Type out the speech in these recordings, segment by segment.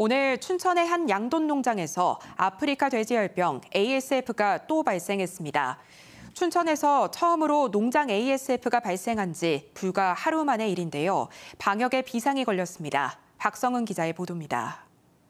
오늘 춘천의 한 양돈 농장에서 아프리카 돼지열병 ASF가 또 발생했습니다. 춘천에서 처음으로 농장 ASF가 발생한 지 불과 하루 만의 일인데요. 방역에 비상이 걸렸습니다. 박성은 기자의 보도입니다.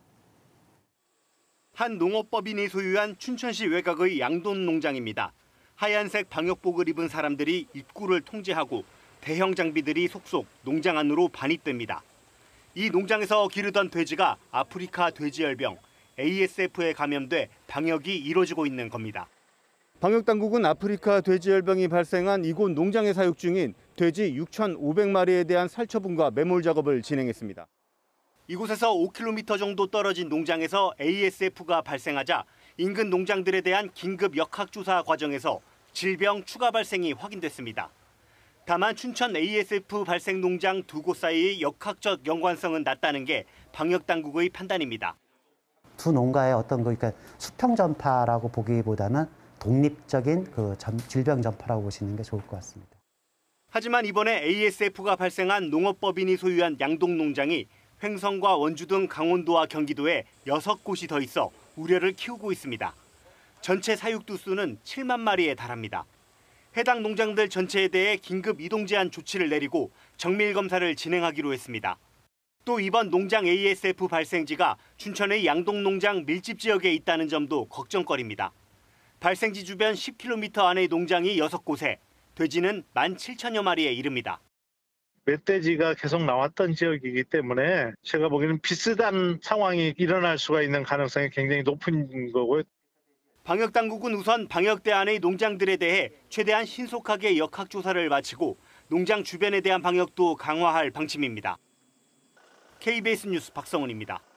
한 농업법인이 소유한 춘천시 외곽의 양돈 농장입니다. 하얀색 방역복을 입은 사람들이 입구를 통제하고 대형 장비들이 속속 농장 안으로 반입됩니다. 이 농장에서 기르던 돼지가 아프리카 돼지열병 ASF에 감염돼 방역이 이뤄지고 있는 겁니다. 방역당국은 아프리카 돼지열병이 발생한 이곳 농장에 사육 중인 돼지 6,500마리에 대한 살처분과 매몰 작업을 진행했습니다. 이곳에서 5km 정도 떨어진 농장에서 ASF가 발생하자 인근 농장들에 대한 긴급 역학조사 과정에서 질병 추가 발생이 확인됐습니다. 다만 춘천 ASF 발생 농장 두 곳 사이의 역학적 연관성은 낮다는 게 방역당국의 판단입니다. 두 농가의 그러니까 수평 전파라고 보기보다는 독립적인 질병 전파라고 보시는 게 좋을 것 같습니다. 하지만 이번에 ASF가 발생한 농업법인이 소유한 양동 농장이 횡성과 원주 등 강원도와 경기도에 6곳이 더 있어 우려를 키우고 있습니다. 전체 사육두 수는 7만 마리에 달합니다. 해당 농장들 전체에 대해 긴급 이동 제한 조치를 내리고 정밀 검사를 진행하기로 했습니다. 또 이번 농장 ASF 발생지가 춘천의 양동 농장 밀집 지역에 있다는 점도 걱정거리입니다. 발생지 주변 10km 안의 농장이 6곳에 돼지는 17,000여 마리에 이릅니다. 멧돼지가 계속 나왔던 지역이기 때문에 제가 보기에는 비슷한 상황이 일어날 수가 있는 가능성이 굉장히 높은 거고요. 방역당국은 우선 방역대 안의 농장들에 대해 최대한 신속하게 역학조사를 마치고 농장 주변에 대한 방역도 강화할 방침입니다. KBS 뉴스 박성훈입니다.